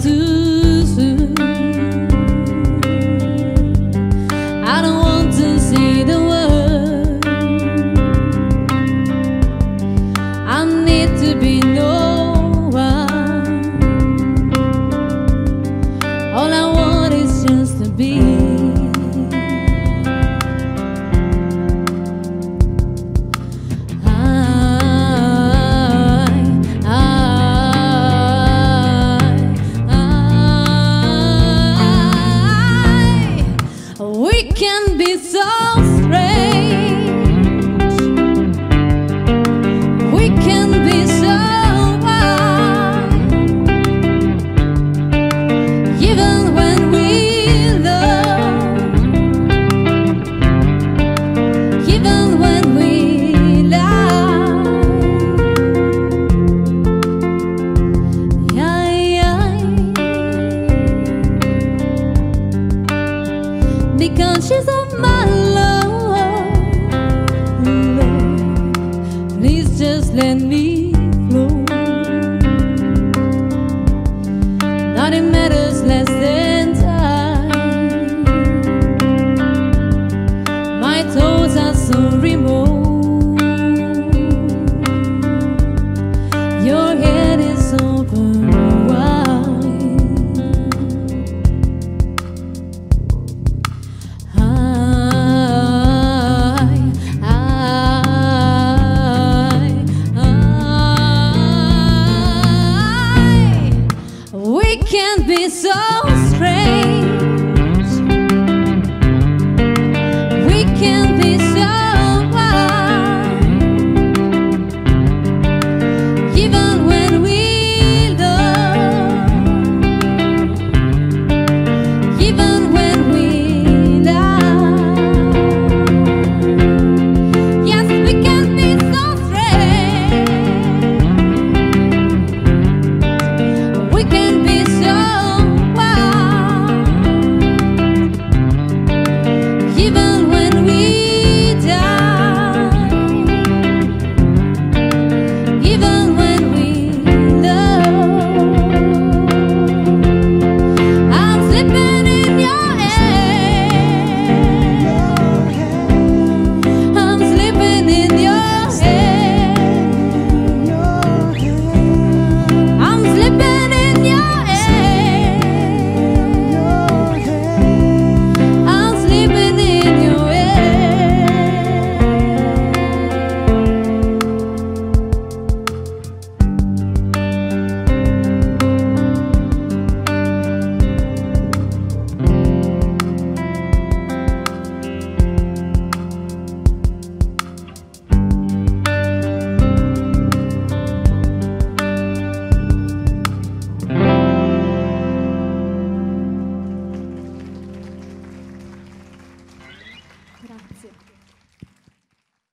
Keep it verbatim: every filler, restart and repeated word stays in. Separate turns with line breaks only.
too soon. I don't want to see the world. I need to be no one. All I want is just to be. We can be so strange. We can be so wild. Even when we love, even when we lie. Yeah, yeah. Because she's of my love, love, please just let me flow. Nothing matters less than time. My thoughts are so remote. Your head is open wide. We can be so strange.